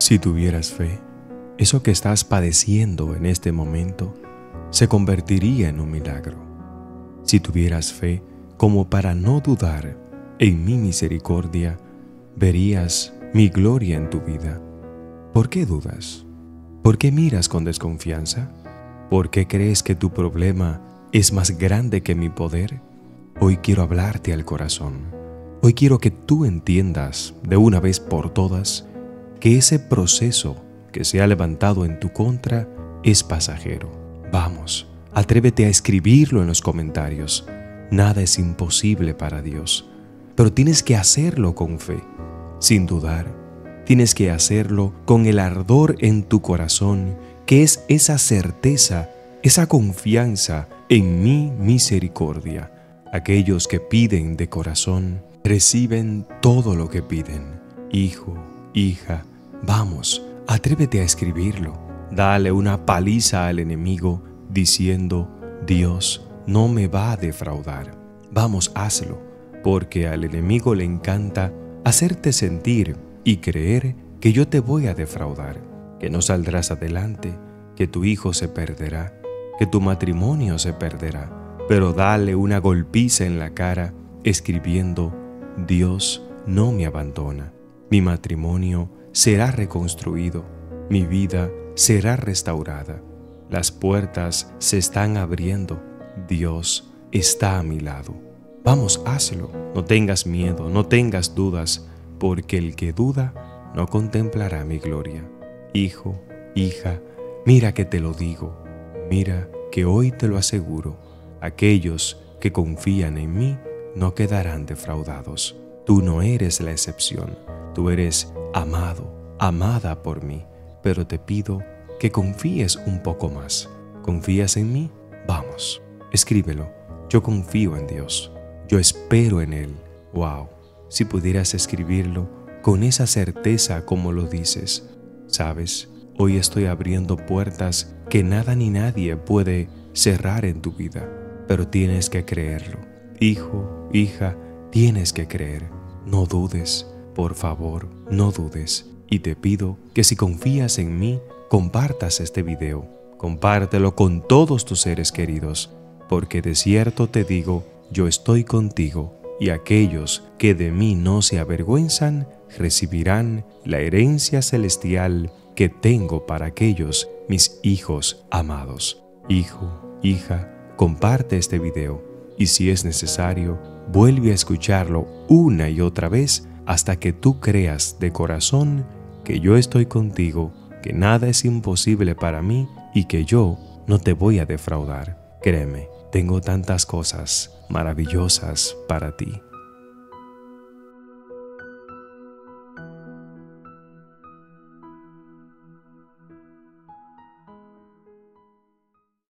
Si tuvieras fe, eso que estás padeciendo en este momento se convertiría en un milagro. Si tuvieras fe como para no dudar en mi misericordia, verías mi gloria en tu vida. ¿Por qué dudas? ¿Por qué miras con desconfianza? ¿Por qué crees que tu problema es más grande que mi poder? Hoy quiero hablarte al corazón. Hoy quiero que tú entiendas de una vez por todas que ese proceso que se ha levantado en tu contra es pasajero. Vamos, atrévete a escribirlo en los comentarios. Nada es imposible para Dios, pero tienes que hacerlo con fe, sin dudar. Tienes que hacerlo con el ardor en tu corazón, que es esa certeza, esa confianza en mi misericordia. Aquellos que piden de corazón reciben todo lo que piden. Hijo, hija, vamos, atrévete a escribirlo. Dale una paliza al enemigo diciendo: Dios no me va a defraudar. Vamos, hazlo, porque al enemigo le encanta hacerte sentir y creer que yo te voy a defraudar, que no saldrás adelante, que tu hijo se perderá, que tu matrimonio se perderá. Pero dale una golpiza en la cara escribiendo: Dios no me abandona. Mi matrimonio será reconstruido, mi vida será restaurada. Las puertas se están abriendo, Dios está a mi lado. Vamos, hazlo, no tengas miedo, no tengas dudas, porque el que duda no contemplará mi gloria. Hijo, hija, mira que te lo digo, mira que hoy te lo aseguro. Aquellos que confían en mí no quedarán defraudados. Tú no eres la excepción, tú eres amado, amada por mí, pero te pido que confíes un poco más. ¿Confías en mí? Vamos, escríbelo. Yo confío en Dios, yo espero en Él. Wow, si pudieras escribirlo con esa certeza como lo dices. Sabes, hoy estoy abriendo puertas que nada ni nadie puede cerrar en tu vida, pero tienes que creerlo. Hijo, hija, tienes que creer. No dudes, por favor, no dudes. Y te pido que si confías en mí, compartas este video. Compártelo con todos tus seres queridos, porque de cierto te digo, yo estoy contigo, y aquellos que de mí no se avergüenzan recibirán la herencia celestial que tengo para aquellos mis hijos amados. Hijo, hija, comparte este video, y si es necesario, vuelve a escucharlo una y otra vez hasta que tú creas de corazón que yo estoy contigo, que nada es imposible para mí y que yo no te voy a defraudar. Créeme, tengo tantas cosas maravillosas para ti.